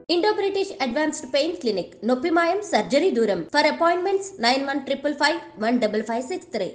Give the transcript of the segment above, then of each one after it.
Indo British advanced pain clinic, నొప్పి మాయం, surgery దూరం. For appointments 9155515563.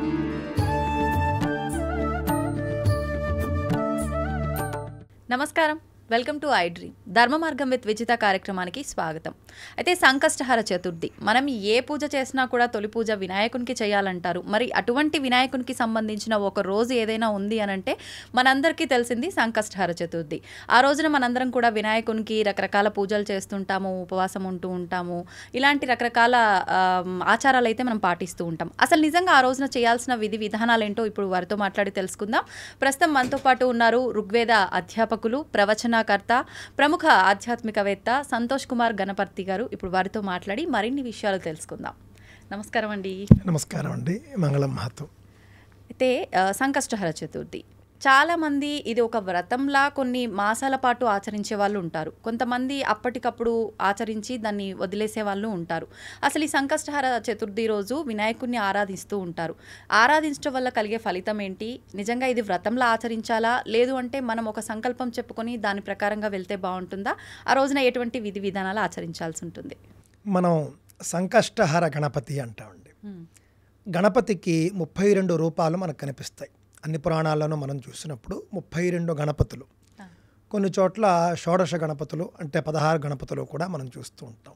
నమస్కారం, వెల్కమ్ టు ఐ డ్రీమ్. ధర్మ మార్గం విత్ విజిత కార్యక్రమానికి స్వాగతం. అయితే సంకష్టహర చతుర్థి, మనం ఏ పూజ చేసినా కూడా తొలి పూజ వినాయకునికి చేయాలంటారు. మరి అటువంటి వినాయకునికి సంబంధించిన ఒక రోజు ఏదైనా ఉంది అని అంటే మనందరికీ తెలిసింది సంకష్టహర చతుర్థి. ఆ రోజున మనందరం కూడా వినాయకునికి రకరకాల పూజలు చేస్తుంటాము, ఉపవాసం ఉంటూ ఉంటాము. ఇలాంటి రకరకాల ఆచారాలు అయితే మనం పాటిస్తూ ఉంటాం. అసలు నిజంగా ఆ రోజున చేయాల్సిన విధి విధానాలు ఏంటో ఇప్పుడు వారితో మాట్లాడి తెలుసుకుందాం. ప్రస్తుతం మనతో పాటు ఉన్నారు ఋగ్వేద అధ్యాపకులు, ప్రవచనకర్త, ప్రముఖ ఆధ్యాత్మికవేత్త సంతోష్ కుమార్ గణపర్తి గారు. ఇప్పుడు వారితో మాట్లాడి మరిన్ని విషయాలు తెలుసుకుందాం. నమస్కారం అండి. నమస్కారం అండి. మంగళం మహత్వం. అయితే సంకష్టహర చతుర్థి చాలామంది ఇది ఒక వ్రతంలా కొన్ని మాసాల పాటు ఆచరించే వాళ్ళు ఉంటారు. కొంతమంది అప్పటికప్పుడు ఆచరించి దాన్ని వదిలేసే వాళ్ళు ఉంటారు. అసలు ఈ సంకష్టహర చతుర్థి రోజు వినాయకుడిని ఆరాధిస్తూ ఉంటారు. ఆరాధించడం వల్ల కలిగే ఫలితం ఏంటి? నిజంగా ఇది వ్రతంలా ఆచరించాలా, లేదు అంటే మనం ఒక సంకల్పం చెప్పుకొని దాని ప్రకారంగా వెళ్తే బాగుంటుందా? ఆ రోజున ఎటువంటి విధి విధానాలు ఆచరించాల్సి ఉంటుంది? మనం సంకష్టహర గణపతి అంటామండి. గణపతికి 32 రూపాలు మనకు కనిపిస్తాయి. అన్ని పురాణాల్లోనూ మనం చూసినప్పుడు 32 గణపతులు, కొన్ని చోట్ల షోడశ గణపతులు అంటే 16 గణపతులు కూడా మనం చూస్తూ ఉంటాం.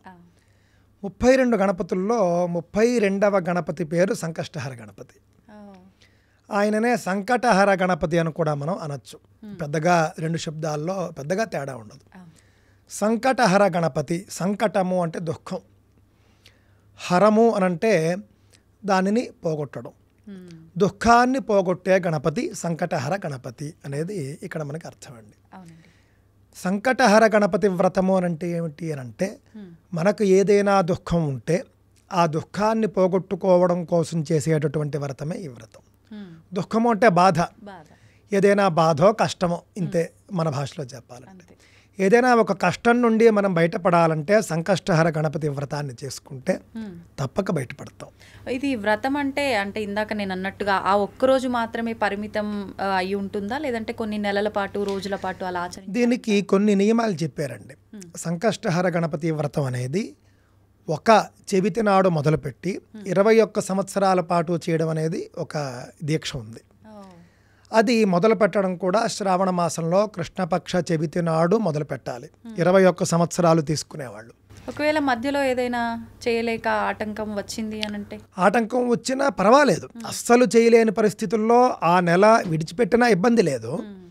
32 గణపతుల్లో 32వ గణపతి పేరు సంకష్టహర గణపతి. ఆయననే సంకటహర గణపతి అని కూడా మనం అనొచ్చు. పెద్దగా రెండు శబ్దాల్లో పెద్దగా తేడా ఉండదు. సంకటహర గణపతి, సంకటము అంటే దుఃఖం, హరము అనంటే దానిని పోగొట్టడం, దుఃఖాన్ని పోగొట్టే గణపతి సంకటహర గణపతి అనేది ఇక్కడ మనకి అర్థం అండి. సంకటహర గణపతి వ్రతము అనంటే ఏమిటి అనంటే, మనకు ఏదైనా దుఃఖం ఉంటే ఆ దుఃఖాన్ని పోగొట్టుకోవడం కోసం చేసేటటువంటి వ్రతమే ఈ వ్రతం. దుఃఖము అంటే బాధ, ఏదైనా బాధో కష్టమో, ఇంతే మన భాషలో చెప్పాలంటే. ఏదైనా ఒక కష్టం నుండి మనం బయటపడాలంటే సంకష్టహర గణపతి వ్రతాన్ని చేసుకుంటే తప్పక బయటపడతాం. ఇది వ్రతం అంటే ఇందాక నేను అన్నట్టుగా ఆ ఒక్కరోజు మాత్రమే పరిమితం అయి ఉంటుందా, లేదంటే కొన్ని నెలల పాటు, రోజుల పాటు అలా ఆచరించాలి? దీనికి కొన్ని నియమాలు చెప్పారండి. సంకష్టహర గణపతి వ్రతం అనేది ఒక చెవితి నాడు మొదలుపెట్టి 21 సంవత్సరాల పాటు చేయడం అనేది ఒక దీక్ష ఉంది. అది మొదలు పెట్టడం కూడా శ్రావణ మాసంలో కృష్ణపక్ష చెవితి నాడు మొదలు పెట్టాలి. 21 సంవత్సరాలు తీసుకునేవాళ్ళు. ఒకవేళ మధ్యలో ఏదైనా చేయలేక ఆటంకం వచ్చింది అనంటే? ఆటంకం వచ్చినా పర్వాలేదు, అస్సలు చేయలేని పరిస్థితుల్లో ఆ నెల విడిచిపెట్టినా ఇబ్బంది లేదు.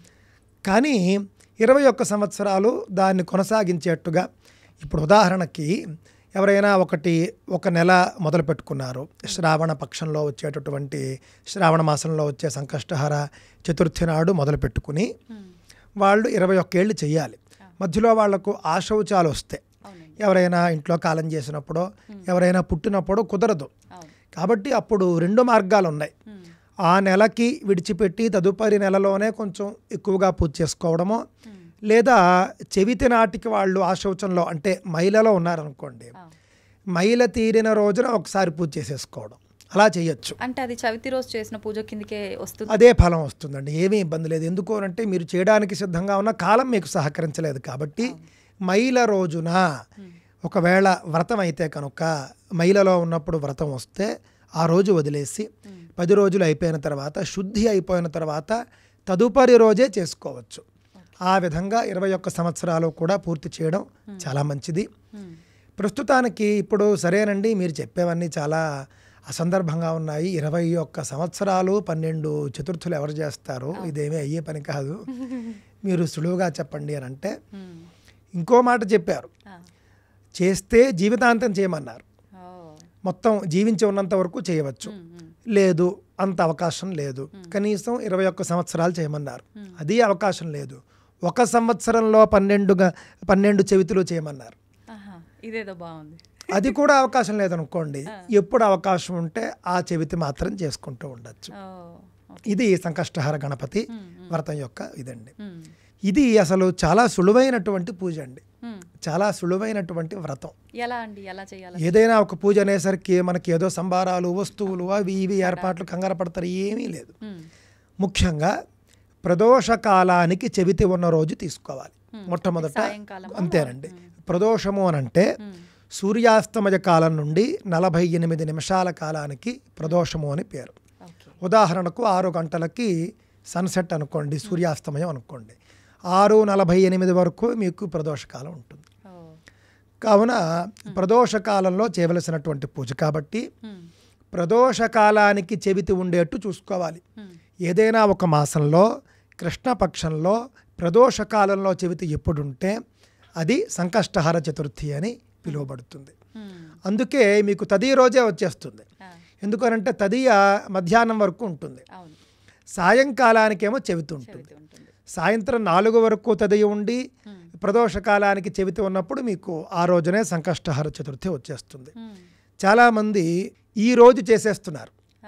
కానీ 21 సంవత్సరాలు దాన్ని కొనసాగించేట్టుగా, ఇప్పుడు ఉదాహరణకి ఎవరైనా ఒక నెల మొదలు పెట్టుకున్నారు, శ్రావణ పక్షంలో వచ్చేటటువంటి శ్రావణ మాసంలో వచ్చే సంకష్టహర చతుర్థి నాడు మొదలు పెట్టుకుని వాళ్ళు 21 ఏళ్ళు చెయ్యాలి. మధ్యలో వాళ్లకు ఆశౌచాలు వస్తే, ఎవరైనా ఇంట్లో కాలం చేసినప్పుడో ఎవరైనా పుట్టినప్పుడు కుదరదు. కాబట్టి అప్పుడు 2 మార్గాలు ఉన్నాయి. ఆ నెలకి విడిచిపెట్టి తదుపరి నెలలోనే కొంచెం ఎక్కువగా పూజ చేసుకోవడమో, లేదా చెవితి నాటికి వాళ్ళు ఆశౌచంలో అంటే మైలలో ఉన్నారనుకోండి, మైల తీరిన రోజున ఒకసారి పూజ చేసేసుకోవడం, అలా చేయొచ్చు. అంటే అది చవితి రోజు చేసిన పూజ కిందకే వస్తుంది, అదే ఫలం వస్తుందండి. ఏమీ ఇబ్బంది లేదు. ఎందుకు అంటే మీరు చేయడానికి సిద్ధంగా ఉన్న కాలం మీకు సహకరించలేదు కాబట్టి మైల రోజున ఒకవేళ వ్రతం అయితే కనుక మైలలో ఉన్నప్పుడు వ్రతం వస్తే ఆ రోజు వదిలేసి 10 రోజులు అయిపోయిన తర్వాత, శుద్ధి అయిపోయిన తర్వాత తదుపరి రోజే చేసుకోవచ్చు. ఆ విధంగా 21 సంవత్సరాలు కూడా పూర్తి చేయడం చాలా మంచిది. ప్రస్తుతానికి ఇప్పుడు సరేనండి, మీరు చెప్పేవన్నీ చాలా అసందర్భంగా ఉన్నాయి. 21 సంవత్సరాలు 12 చతుర్థులు ఎవరు చేస్తారు? ఇదేమీ అయ్యే పని కాదు, మీరు సులువుగా చెప్పండి అని అంటే ఇంకో మాట చెప్పారు. చేస్తే జీవితాంతం చేయమన్నారు. మొత్తం జీవించి ఉన్నంత వరకు చేయవచ్చు. లేదు, అంత అవకాశం లేదు, కనీసం 21 సంవత్సరాలు చేయమన్నారు. అది అవకాశం లేదు, 1 సంవత్సరంలో 12 చెవితులు చేయమన్నారు. ఇదేదో బాగుంది. అది కూడా అవకాశం లేదనుకోండి, ఎప్పుడు అవకాశం ఉంటే ఆ చెవితి మాత్రం చేసుకుంటూ ఉండొచ్చు. ఇది సంకష్టహర గణపతి వ్రతం యొక్క ఇదండి. ఇది అసలు చాలా సులువైనటువంటి పూజ అండి, చాలా సులువైనటువంటి వ్రతం. ఎలా అండి, ఎలా చేయాలి? ఏదైనా ఒక పూజ అనేసరికి మనకి ఏదో సంబారాలు, వస్తువులు, అవి ఇవి ఏర్పాట్లు కంగారు పడతారు, ఏమీ లేదు. ముఖ్యంగా ప్రదోష కాలానికి చెవితి ఉన్న రోజు తీసుకోవాలి. మొట్టమొదట సాయంకాలమా? అంతేనండి. ప్రదోషము అని అంటే సూర్యాస్తమయ కాలం నుండి 48 నిమిషాల కాలానికి ప్రదోషము అని పేరు. ఓకే. ఉదాహరణకు 6 గంటలకి సన్సెట్ అనుకోండి, సూర్యాస్తమయం అనుకోండి, 6:48 వరకు మీకు ప్రదోషకాలం ఉంటుంది. ఓ. కావున ప్రదోషకాలంలో చేయవలసినటువంటి పూజ కాబట్టి ప్రదోషకాలానికి చెవితి ఉండేట్టు చూసుకోవాలి. ఏదైనా ఒక మాసంలో కృష్ణపక్షంలో ప్రదోషకాలంలో చెవితి ఎప్పుడుంటే అది సంకష్టహర చతుర్థి అని పిలువబడుతుంది. అందుకే మీకు తదియ రోజే వచ్చేస్తుంది. ఎందుకనంటే తదియ మధ్యాహ్నం వరకు ఉంటుంది, అవును. సాయంకాలానికేమో చెవితి ఉంటుంది. సాయంత్రం 4 వరకు తదియ ఉండి ప్రదోషకాలానికి చెవితి ఉన్నప్పుడు మీకు ఆ రోజునే సంకష్టహర చతుర్థి వచ్చేస్తుంది. చాలామంది ఈ రోజు చేసేస్తున్నారు,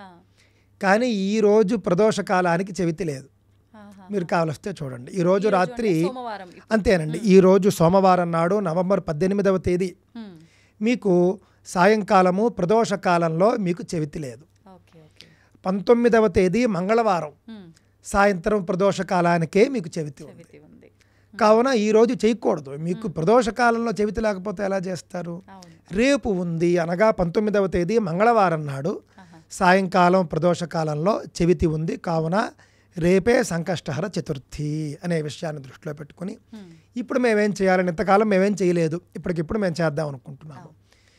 కానీ ఈ రోజు ప్రదోషకాలానికి చెవితి లేదు. మీరు కావలిస్తే చూడండి, ఈరోజు రాత్రి సోమవారం. అంతేనండి, ఈరోజు సోమవారం నాడు నవంబర్ 18వ తేదీ మీకు సాయంకాలము ప్రదోషకాలంలో మీకు చెవితి లేదు. Okay, okay. 19వ తేదీ మంగళవారం సాయంత్రం ప్రదోషకాలానికే మీకు చెవితి ఉంది. చెవితి ఉంది. కావున ఈరోజు చేయకూడదు. మీకు ప్రదోషకాలంలో చెవితి లేకపోతే ఎలా చేస్తారు? అవును. రేపు ఉంది అనగా 19వ తేదీ మంగళవారం నాడు సాయంకాలం ప్రదోషకాలంలో చెవితి ఉంది. కావున రేపే సంకష్టహర చతుర్థి అనే విషయాన్ని దృష్టిలో పెట్టుకుని ఇప్పుడు మేమేం చేయాలని, ఇంతకాలం మేమేం చేయలేదు, ఇప్పటికిప్పుడు మేము చేద్దాం అనుకుంటున్నాము.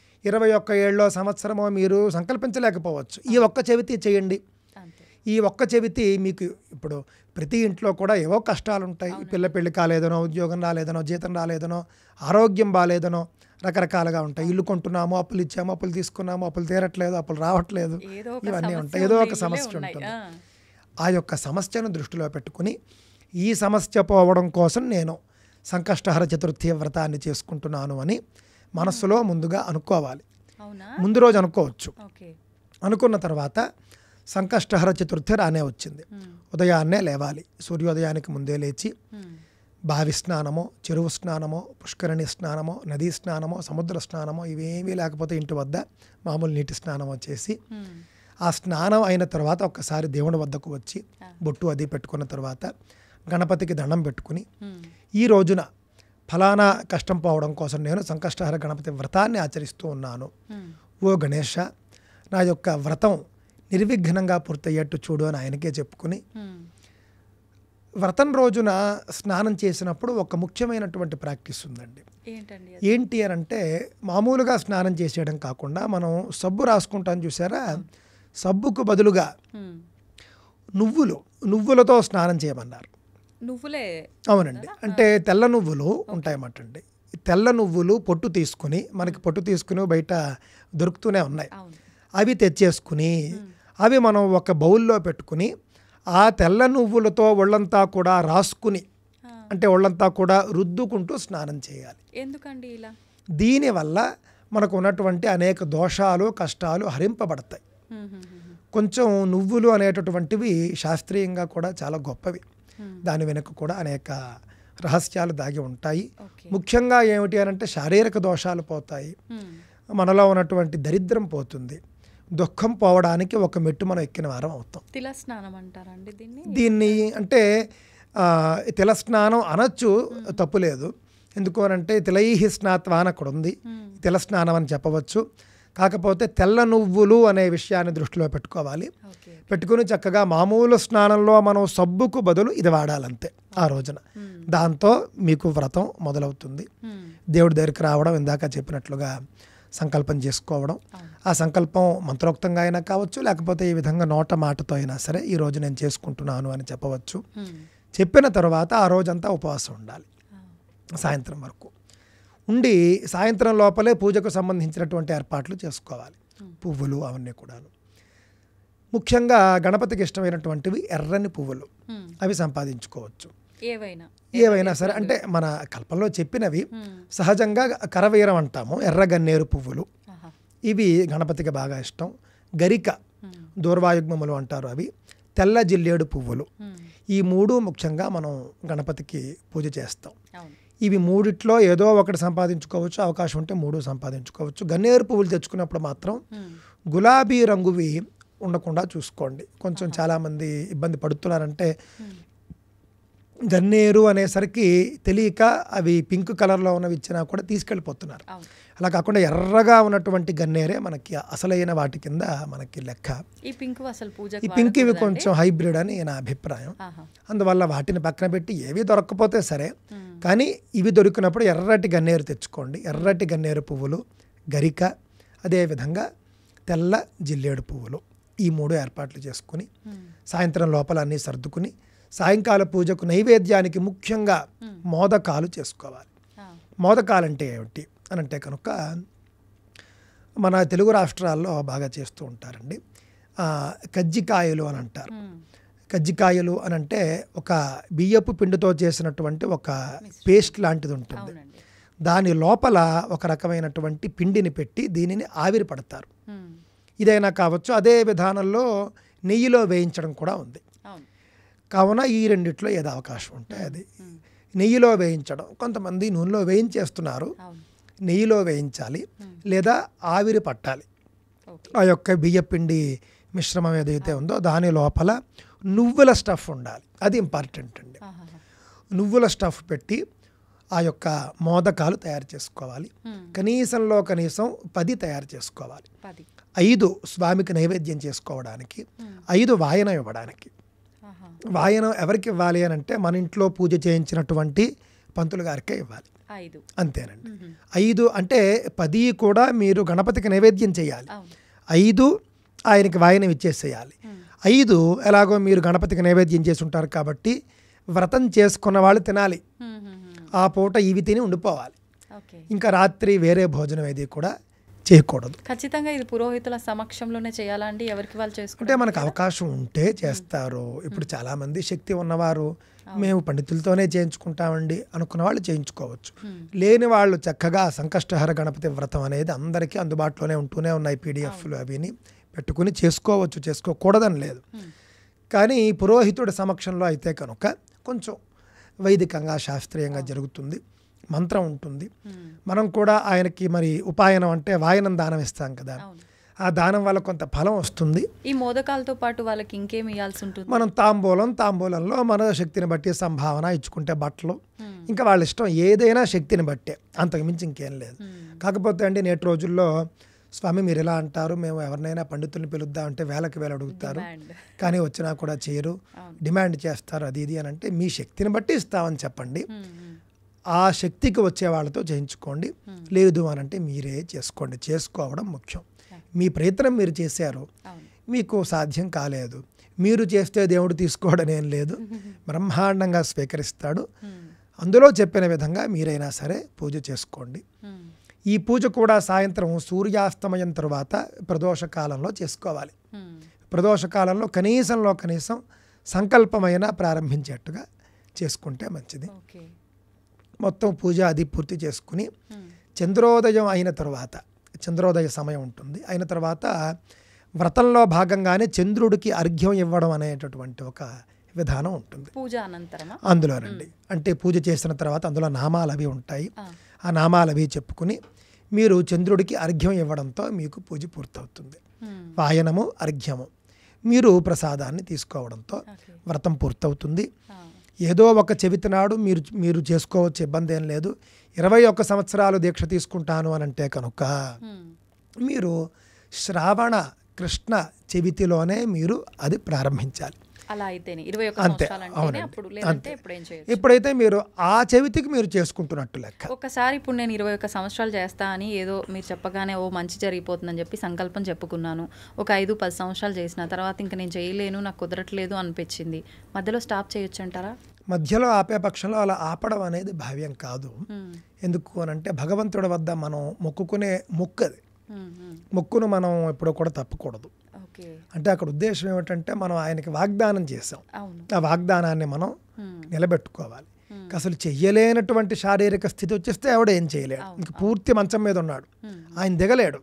21 ఏళ్ళలో సంవత్సరమో మీరు సంకల్పించలేకపోవచ్చు. ఈ ఒక్క చెవితి చేయండి. అంతే. ఈ ఒక్క చెవితి మీకు ఇప్పుడు ప్రతి ఇంట్లో కూడా ఏవో కష్టాలు ఉంటాయి. పిల్ల పెళ్లి కాలేదనో, ఉద్యోగం రాలేదనో, జీతం రాలేదనో, ఆరోగ్యం బాగాలేదనో, రకరకాలుగా ఉంటాయి. ఇల్లు కొంటున్నాము, అప్పులు ఇచ్చాము, అప్పులు తీసుకున్నాము, అప్పులు తీరట్లేదు, అప్పులు రావట్లేదు, ఏదో ఒక ఇవన్నీ సమస్య ఉంటాయి. ఏదో ఒక ఉంది, సమస్య ఉన్నాయి. ఉంటుంది. ఆ యొక్క సమస్యను దృష్టిలో పెట్టుకుని ఈ సమస్య పోవడం కోసం నేను సంకష్టహర చతుర్థి వ్రతాన్ని చేసుకుంటున్నాను అని మనస్సులో ముందుగా అనుకోవాలి. అవునా? ముందు రోజు అనుకోవచ్చు. ఓకే. అనుకున్న తర్వాత సంకష్టహర చతుర్థి రానే వచ్చింది. ఉదయాన్నే లేవాలి. సూర్యోదయానికి ముందే లేచి బావి స్నానమో, చెరువు స్నానమో, పుష్కరిణి స్నానమో, నదీ స్నానమో, సముద్ర స్నానమో, ఇవేమీ లేకపోతే ఇంటి వద్ద మామూలు నీటి స్నానమో చేసి ఆ స్నానం అయిన తర్వాత ఒక్కసారి దేవుని వద్దకు వచ్చి బొట్టు అది పెట్టుకున్న తర్వాత గణపతికి దండం పెట్టుకుని ఈ రోజున ఫలానా కష్టం పోవడం కోసం నేను సంకష్టహర గణపతి వ్రతాన్ని ఆచరిస్తూ ఉన్నాను. ఓ గణేష, నా యొక్క వ్రతం నిర్విఘ్నంగా పూర్తయ్యేట్టు చూడు అని ఆయనకే చెప్పుకుని వ్రతం రోజున స్నానం చేసినప్పుడు ఒక ముఖ్యమైనటువంటి ప్రాక్టీస్ ఉందండి. ఏంటండి? ఏంటి అని అంటే మామూలుగా స్నానం చేసేయడం కాకుండా మనం సబ్బు రాసుకుంటాం చూసారా, సబ్బుకు బదులుగా నువ్వులతో స్నానం చేయమన్నారు. నువ్వులే? అవునండి. అంటే తెల్ల నువ్వులు ఉంటాయన్నమాట అండి. తెల్ల నువ్వులు పొట్టు తీసుకుని, మనకి పొట్టు తీసుకుని బయట దొరుకుతూనే ఉన్నాయి, అవి తెచ్చేసుకుని అవి మనం ఒక బౌల్లో పెట్టుకుని ఆ తెల్ల నువ్వులతో ఒళ్ళంతా కూడా రాసుకుని, అంటే ఒళ్ళంతా కూడా రుద్దుకుంటూ స్నానం చేయాలి. ఎందుకండి ఇలా? దీనివల్ల మనకు ఉన్నటువంటి అనేక దోషాలు, కష్టాలు హరింపబడతాయి. కొంచెం నువ్వులు అనేటటువంటివి శాస్త్రీయంగా కూడా చాలా గొప్పవి. దాని వెనుక కూడా అనేక రహస్యాలు దాగి ఉంటాయి. ముఖ్యంగా ఏమిటి అని అంటే శారీరక దోషాలు పోతాయి, మనలో ఉన్నటువంటి దరిద్రం పోతుంది, దుఃఖం పోవడానికి ఒక మెట్టు మనం ఎక్కిన వారం అవుతాం. తిల స్నానం అంటారండి దీన్ని? అంటే తిల స్నానం అనొచ్చు, తప్పులేదు. ఎందుకు అనంటే తిలైహి స్నాత్వా అని అక్కడ ఉంది, తిల స్నానం అని చెప్పవచ్చు. కాకపోతే తెల్ల నువ్వులు అనే విషయాన్ని దృష్టిలో పెట్టుకోవాలి. పెట్టుకుని చక్కగా మామూలు స్నానంలో మనం సబ్బుకు బదులు ఇది వాడాలంతే ఆ రోజున. దాంతో మీకు వ్రతం మొదలవుతుంది. దేవుడి దగ్గరికి రావడం, ఇందాక చెప్పినట్లుగా సంకల్పం చేసుకోవడం, ఆ సంకల్పం మంత్రోక్తంగా అయినా కావచ్చు, లేకపోతే ఈ విధంగా నోట మాటతో అయినా సరే ఈ రోజు నేను చేసుకుంటున్నాను అని చెప్పవచ్చు. చెప్పిన తర్వాత ఆ రోజంతా ఉపవాసం ఉండాలి, సాయంత్రం వరకు ఉండి సాయంత్రం లోపలే పూజకు సంబంధించినటువంటి ఏర్పాట్లు చేసుకోవాలి. పువ్వులు అవన్నీ కూడాను. ముఖ్యంగా గణపతికి ఇష్టమైనటువంటివి ఎర్రని పువ్వులు, అవి సంపాదించుకోవచ్చు. ఏవైనా సరే, అంటే మన కల్పంలో చెప్పినవి సహజంగా కరవీరం అంటాము, ఎర్రగన్నేరు పువ్వులు, ఇవి గణపతికి బాగా ఇష్టం. గరిక, దూర్వాయుగ్మములు అంటారు, అవి. తెల్ల జిల్లేడు పువ్వులు, ఈ మూడు ముఖ్యంగా మనం గణపతికి పూజ చేస్తాం. ఇవి మూడిట్లో ఏదో ఒకటి సంపాదించుకోవచ్చు, అవకాశం ఉంటే మూడు సంపాదించుకోవచ్చు. గన్నేరు పువ్వులు తెచ్చుకున్నప్పుడు మాత్రం గులాబీ రంగువి ఉండకుండా చూసుకోండి. కొంచెం చాలామంది ఇబ్బంది పడుతున్నారంటే గన్నేరు అనేసరికి తెలియక అవి పింక్ కలర్లో ఉన్నవి ఇచ్చినా కూడా తీసుకెళ్ళిపోతున్నారు. అవును. అలా కాకుండా ఎర్రగా ఉన్నటువంటి గన్నేరే మనకి అసలైన వాటి కింద మనకి లెక్క. ఈ పింక్ అసలు పూజకి ఈ పింక్ ఇవి వాడకూడదండి? కొంచెం హైబ్రిడ్ అని నా అభిప్రాయం. ఆహా. అందువల్ల వాటిని పక్కన పెట్టి ఏవి దొరకకపోతే సరే, కానీ ఇవి దొరికినప్పుడు ఎర్రటి గన్నేరు తెచ్చుకోండి. ఎర్రటి గన్నేరు పువ్వులు, గరిక, అదేవిధంగా తెల్ల జిల్లేడు పువ్వులు, ఈ 3 ఏర్పాట్లు చేసుకుని సాయంత్రం లోపల అన్నీ సర్దుకుని సాయంకాల పూజకు నైవేద్యానికి ముఖ్యంగా మోదకాలు చేసుకోవాలి. మోదకాలంటే ఏమిటి అని అంటే కనుక మన తెలుగు రాష్ట్రాల్లో బాగా చేస్తూ ఉంటారండి. కజ్జికాయలు అని అంటారు. కజ్జికాయలు అని అంటే ఒక బియ్యపు పిండితో చేసినటువంటి ఒక పేస్ట్ లాంటిది ఉంటుంది. దాని లోపల ఒక రకమైనటువంటి పిండిని పెట్టి దీనిని ఆవిరి పడతారు. ఇదైనా కావచ్చు. అదే విధానంలో నెయ్యిలో వేయించడం కూడా ఉంది. కావున ఈ రెండిట్లో ఏదో అవకాశం ఉంటే అది. నెయ్యిలో వేయించడం, కొంతమంది నూనెలో వేయించేస్తున్నారు, నెయ్యిలో వేయించాలి లేదా ఆవిరి పట్టాలి. ఆ యొక్క బియ్యపిండి మిశ్రమం ఏదైతే ఉందో దాని లోపల నువ్వుల స్టఫ్ ఉండాలి. అది ఇంపార్టెంట్ అండి. నువ్వుల స్టఫ్ పెట్టి ఆ యొక్క మోదకాలు తయారు చేసుకోవాలి. కనీసంలో కనీసం 10 తయారు చేసుకోవాలి. 5 స్వామికి నైవేద్యం చేసుకోవడానికి, 5 వాయనం ఇవ్వడానికి. వాయనం ఎవరికి ఇవ్వాలి అని అంటే మన ఇంట్లో పూజ చేయించినటువంటి పంతులు గారికే ఇవ్వాలి. అంతేనండి. 5 అంటే 10 కూడా మీరు గణపతికి నైవేద్యం చేయాలి. 5 ఆయనకి వాయనం ఇచ్చేసేయాలి. 5 ఎలాగో మీరు గణపతికి నైవేద్యం చేసి ఉంటారు కాబట్టి వ్రతం చేసుకున్న వాళ్ళు తినాలి. ఆ పూట ఇవి తిని ఉండిపోవాలి. ఇంకా రాత్రి వేరే భోజనం ఏది కూడా చేయకూడదు. ఖచ్చితంగా ఇది పురోహితుల సమక్షంలోనే చేయాలండి? ఎవరికి వాళ్ళు చేసుకుంటే మనకు అవకాశం ఉంటే చేస్తారు. ఇప్పుడు చాలామంది శక్తి ఉన్నవారు మేము పండితులతోనే చేయించుకుంటామండి అనుకున్న వాళ్ళు చేయించుకోవచ్చు. లేని వాళ్ళు చక్కగా సంకష్టహర గణపతి వ్రతం అనేది అందరికీ అందుబాటులోనే ఉంటూనే ఉన్నాయి. పీడిఎఫ్లు అవిని పెట్టుకుని చేసుకోవచ్చు, చేసుకోకూడదని లేదు. కానీ పురోహితుడి సమక్షంలో అయితే కనుక కొంచెం వైదికంగా శాస్త్రీయంగా జరుగుతుంది. మంత్రం ఉంటుంది. మనం కూడా ఆయనకి మరి ఉపాయనం అంటే వాయనం దానం ఇస్తాం కదా, ఆ దానం వల్ల కొంత ఫలం వస్తుంది. ఈ మోదకాలతో పాటు వాళ్ళకి ఇంకేం ఇవ్వాల్సి ఉంటుంది? మనం తాంబూలంలో మన శక్తిని బట్టి సంభావన ఇచ్చుకుంటే బట్టలు, ఇంకా వాళ్ళ ఇష్టం ఏదైనా శక్తిని బట్టే, అంతకు మించి ఇంకేం లేదు. కాకపోతే అండి నేటి రోజుల్లో స్వామి మీరు ఎలా అంటారు, మేము ఎవరినైనా పండితుల్ని పిలుద్దాం అంటే వేలకు వేలు అడుగుతారు, కానీ వచ్చినా కూడా చేయరు, డిమాండ్ చేస్తారు, అది ఇది అని అంటే మీ శక్తిని బట్టి ఇస్తామని చెప్పండి. ఆ శక్తికి వచ్చే వాళ్ళతో చేయించుకోండి. లేదు అని అంటే మీరే చేసుకోండి. చేసుకోవడం ముఖ్యం. మీ ప్రయత్నం మీరు చేశారు, మీకు సాధ్యం కాలేదు, మీరు చేస్తే దేవుడు తీసుకోవడం ఏం లేదు, బ్రహ్మాండంగా స్వీకరిస్తాడు. అందులో చెప్పిన విధంగా మీరైనా సరే పూజ చేసుకోండి. ఈ పూజ కూడా సాయంత్రం సూర్యాస్తమయం తర్వాత ప్రదోషకాలంలో చేసుకోవాలి. ప్రదోషకాలంలో కనీసం సంకల్పమైన ప్రారంభించేట్టుగా చేసుకుంటే మంచిది. మొత్తం పూజ అది పూర్తి చేసుకుని చంద్రోదయం అయిన తర్వాత, చంద్రోదయ సమయం ఉంటుంది, అయిన తర్వాత వ్రతంలో భాగంగానే చంద్రుడికి అర్ఘ్యం ఇవ్వడం అనేటటువంటి ఒక విధానం ఉంటుంది పూజ అనంతరం. అందులోనండి అంటే పూజ చేసిన తర్వాత అందులో నామాలు అవి ఉంటాయి. ఆ నామాలు అవి చెప్పుకుని మీరు చంద్రుడికి అర్ఘ్యం ఇవ్వడంతో మీకు పూజ పూర్తవుతుంది. వాయనము, అర్ఘ్యము, మీరు ప్రసాదాన్ని తీసుకోవడంతో వ్రతం పూర్తవుతుంది. ఏదో ఒక చవితి నాడు మీరు చేసుకోవచ్చు, ఇబ్బంది ఏం లేదు. 21 సంవత్సరాలు దీక్ష తీసుకుంటాను అని అంటే కనుక మీరు శ్రావణ కృష్ణ చవితిలోనే మీరు అది ప్రారంభించాలి. అలా అయితేనే 21 సంవత్సరాలంటేనే అప్పుడు, లేదంటే ఇప్పుడు ఏం చేయొచ్చు. ఎప్పుడైతే మీరు ఆ చవితికి మీరు చేసుకుంటున్నట్టు లెక్క. ఒకసారి ఇప్పుడు నేను 21 సంవత్సరాలు చేస్తా అని ఏదో మీరు చెప్పగానే ఓ మంచి జరిగిపోతుందని చెప్పి సంకల్పం చెప్పుకున్నాను. ఒక 5-10 సంవత్సరాలు చేసిన తర్వాత ఇంకా నేను చేయలేను, నాకు కుదరట్లేదు అనిపించింది, మధ్యలో స్టాప్ చేయొచ్చు అంటారా? మధ్యలో ఆపే పక్షంలో అలా ఆపడం అనేది భావ్యం కాదు. ఎందుకు అని అంటే భగవంతుడి వద్ద మనం మొక్కుకునే మొక్కది, మొక్కును మనం ఎప్పుడూ కూడా తప్పకూడదు. అంటే అక్కడ ఉద్దేశం ఏమిటంటే మనం ఆయనకి వాగ్దానం చేసాం, ఆ వాగ్దానాన్ని మనం నిలబెట్టుకోవాలి. అసలు చెయ్యలేనటువంటి శారీరక స్థితి వచ్చేస్తే ఆవిడ ఏం చేయలేడు, ఇంక పూర్తి మంచం మీద ఉన్నాడు, ఆయన దిగలేడు.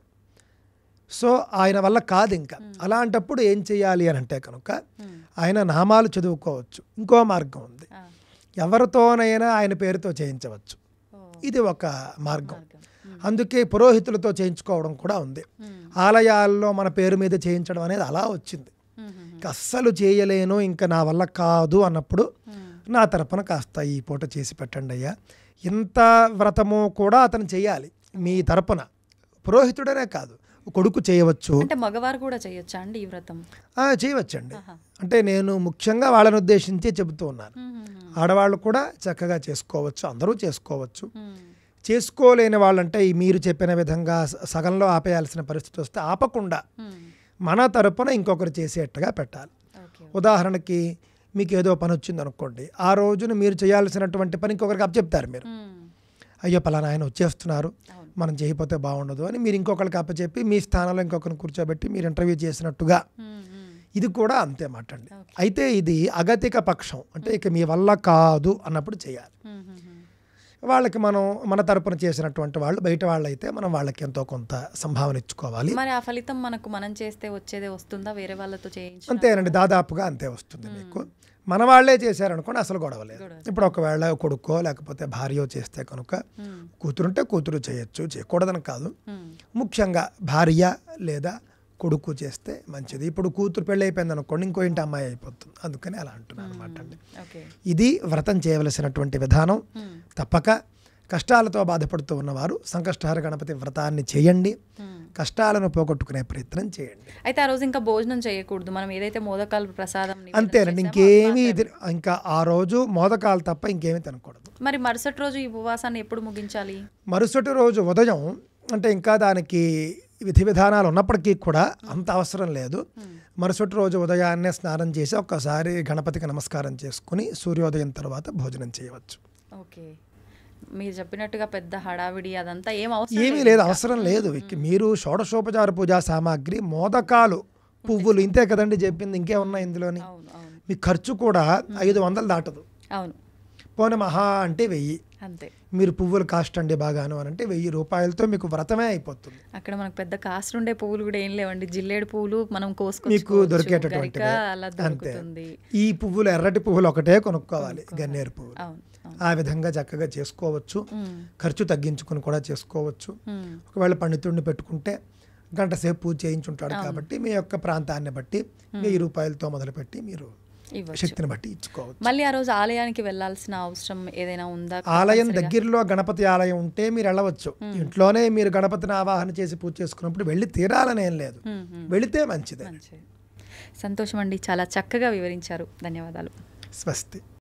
సో ఆయన వల్ల కాదు. ఇంకా అలాంటప్పుడు ఏం చేయాలి అని అంటే కనుక ఆయన నామాలు చదువుకోవచ్చు. ఇంకో మార్గం ఉంది, ఎవరితోనైనా ఆయన పేరుతో చేయించవచ్చు. ఇది ఒక మార్గం. అందుకే పురోహితులతో చేయించుకోవడం కూడా ఉంది. ఆలయాల్లో మన పేరు మీద చేయించడం అనేది అలా వచ్చింది. అస్సలు చేయలేను, ఇంకా నా వల్ల కాదు అన్నప్పుడు నా తరపున కాస్త ఈ పూట చేసి పెట్టండి అయ్యా. ఇంత వ్రతము కూడా అతను చేయాలి మీ తరపున. పురోహితుడనే కాదు, కొడుకు చేయవచ్చు. అంటే మగవారు కూడా చేయొచ్చా అండి ఈ వ్రతం? చేయవచ్చండి. అంటే నేను ముఖ్యంగా వాళ్ళని ఉద్దేశించి చెబుతూ ఉన్నాను. ఆడవాళ్ళు కూడా చక్కగా చేసుకోవచ్చు, అందరూ చేసుకోవచ్చు. చేసుకోలేని వాళ్ళంటే మీరు చెప్పిన విధంగా సగంలో ఆపేయాల్సిన పరిస్థితి వస్తే ఆపకుండా మన తరపున ఇంకొకరు చేసేట్టుగా పెట్టాలి. ఉదాహరణకి మీకు ఏదో పని వచ్చింది అనుకోండి, ఆ రోజున మీరు చేయాల్సినటువంటి పని ఇంకొకరికి అప్పచెప్తారు. మీరు అయ్యో పలానా ఆయన వచ్చేస్తున్నారు, మనం చేయకపోతే బాగుండదు అని మీరు ఇంకొకరికి అప్పచెప్పి మీ స్థానంలో ఇంకొకరిని కూర్చోబెట్టి మీరు ఇంటర్వ్యూ చేసినట్టుగా. ఇది కూడా అంతే మాట అండి. అయితే ఇది అగతిక పక్షం, అంటే ఇక మీ వల్ల కాదు అన్నప్పుడు చేయాలి. వాళ్ళకి మనం మన తరపున చేసినటువంటి వాళ్ళు బయట వాళ్ళు అయితే మనం వాళ్ళకి ఎంతో కొంత సంభావన ఇచ్చుకోవాలి. మరి ఆ ఫలితం మనం చేస్తే వచ్చేదే వస్తుందా వేరే వాళ్ళతో చేయించి? అంతేనండి, దాదాపుగా అంతే వస్తుంది మీకు. మన వాళ్ళే చేశారనుకోండి అసలు గొడవ లేదు. ఇప్పుడు ఒకవేళ కొడుకో లేకపోతే భార్యో చేస్తే కనుక కూతురుంటే కూతురు చేయొచ్చు, చేయకూడదని కాదు. ముఖ్యంగా భార్య లేదా కొడుకు చేస్తే మంచిది. ఇప్పుడు కూతురు పెళ్ళి అయిపోయింది అనుకోండి, ఇంకో ఇంటి అమ్మాయి అయిపోతుంది. అందుకని అలా అంటున్నాను అనమాట అండి. ఇది వ్రతం చేయవలసినటువంటి విధానం. తప్పక కష్టాలతో బాధపడుతూ ఉన్నవారు సంకష్టహర గణపతి వ్రతాన్ని చేయండి, కష్టాలను పోగొట్టుకునే ప్రయత్నం చేయండి. అయితే ఆ రోజు ఇంకా భోజనం చేయకూడదు, మనం ఏదైతే మోదకాలు ప్రసాదం అంతేనండి, ఇంకేమీ ఇంకా ఆ రోజు మోదకాలు తప్ప ఇంకేమీ తినకూడదు. మరి మరుసటి రోజు ఈ ఉపవాసాన్ని ఎప్పుడు ముగించాలి? మరుసటి రోజు ఉదయం, అంటే ఇంకా దానికి విధి విధానాలు ఉన్నప్పటికీ కూడా అంత అవసరం లేదు. మరుసటి రోజు ఉదయాన్నే స్నానం చేసి ఒక్కసారి గణపతికి నమస్కారం చేసుకుని సూర్యోదయం తర్వాత భోజనం చేయవచ్చు. ఓకే, మీరు చెప్పినట్టుగా పెద్ద హడావిడి అదంతా ఏమీ లేదు, అవసరం లేదు. మీరు షోడశోపచార పూజా సామాగ్రి, మోదకాలు, పువ్వులు, ఇంతే కదండి చెప్పింది, ఇంకేమున్నాయి ఇందులోని. మీ ఖర్చు కూడా 500 దాటదు. అవును, పోనీ మహా అంటే 1000 అంతే. మీరు పువ్వులు కాస్ట్ అండి బాగాను అని అంటే 1000 రూపాయలతో మీకు వ్రతమే అయిపోతుంది. అక్కడ మనకు పెద్ద కాస్ట్ ఉండే పువ్వులు కూడా ఏం లేవండి, జిల్లేడు పువ్వులు మనం మీకు దొరికేటటువంటివి అంతే. ఈ పువ్వులు, ఎర్రటి పువ్వులు ఒకటే కొనుక్కోవాలి, గన్నేరు పువ్వులు. ఆ విధంగా చక్కగా చేసుకోవచ్చు. ఖర్చు తగ్గించుకుని కూడా చేసుకోవచ్చు. ఒకవేళ పండితుడిని పెట్టుకుంటే గంట సేపు పూజ చేయించుంటాడు కాబట్టి మీ యొక్క ప్రాంతాన్ని బట్టి 1000 రూపాయలతో మొదలుపెట్టి మీరు శక్తిని బట్టి ఇచ్చుకోవచ్చు. మళ్ళీ ఆ రోజు ఆలయానికి వెళ్ళాల్సిన అవసరం ఏదైనా ఉందా? ఆలయం దగ్గరలో గణపతి ఆలయం ఉంటే మీరు వెళ్ళవచ్చు. ఇంట్లోనే మీరు గణపతిని ఆవాహన చేసి పూజ చేసుకున్నప్పుడు వెళ్ళి తీరాలని ఏం లేదు, వెళితే మంచిదే. సంతోషం అండి, చాలా చక్కగా వివరించారు. ధన్యవాదాలు. స్వస్తి.